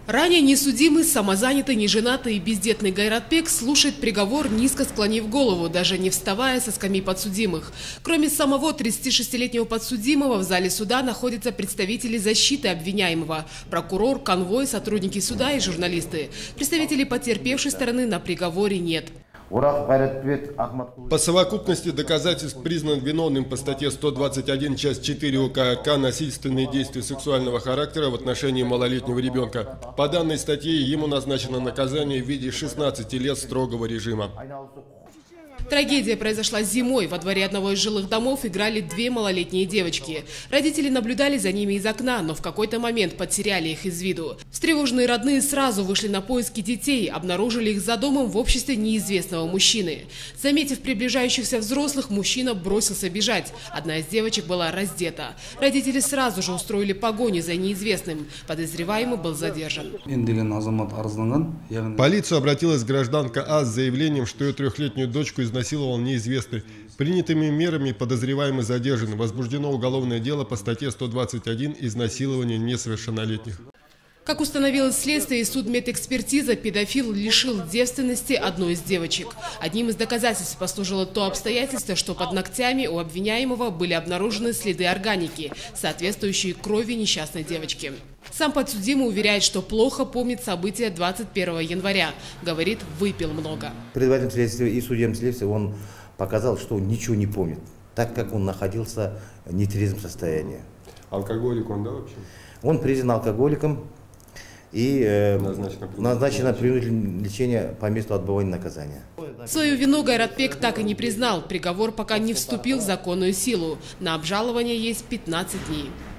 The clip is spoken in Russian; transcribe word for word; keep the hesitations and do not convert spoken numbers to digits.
Ранее несудимый, самозанятый, неженатый и бездетный Гайратбек слушает приговор, низко склонив голову, даже не вставая со скамьи подсудимых. Кроме самого тридцатишестилетнего подсудимого, в зале суда находятся представители защиты обвиняемого, прокурор, конвой, сотрудники суда и журналисты. Представителей потерпевшей стороны на приговоре нет. По совокупности доказательств признан виновным по статье сто двадцать один, часть четыре УК РК «Насильственные действия сексуального характера в отношении малолетнего ребенка». По данной статье ему назначено наказание в виде шестнадцати лет строгого режима. Трагедия произошла зимой. Во дворе одного из жилых домов играли две малолетние девочки. Родители наблюдали за ними из окна, но в какой-то момент потеряли их из виду. Встревоженные родные сразу вышли на поиски детей, обнаружили их за домом в обществе неизвестного мужчины. Заметив приближающихся взрослых, мужчина бросился бежать. Одна из девочек была раздета. Родители сразу же устроили погоню за неизвестным. Подозреваемый был задержан. В полицию обратилась гражданка А с заявлением, что ее трехлетнюю дочку изнасиловал неизвестный. Принятыми мерами подозреваемый задержан. Возбуждено уголовное дело по статье сто двадцать один «Изнасилование несовершеннолетних». Как установилось следствие и судмедэкспертиза, педофил лишил девственности одной из девочек. Одним из доказательств послужило то обстоятельство, что под ногтями у обвиняемого были обнаружены следы органики, соответствующие крови несчастной девочки. Сам подсудимый уверяет, что плохо помнит события двадцать первого января. Говорит, выпил много. Предварительном следствии и судебном следствии он показал, что он ничего не помнит, так как он находился в нетрезвом состоянии. Алкоголик он, да, вообще? Он признан алкоголиком и э, назначено принудительное лечение по месту отбывания наказания. Свою вину Гайратбек так и не признал. Приговор пока не вступил в законную силу. На обжалование есть пятнадцать дней.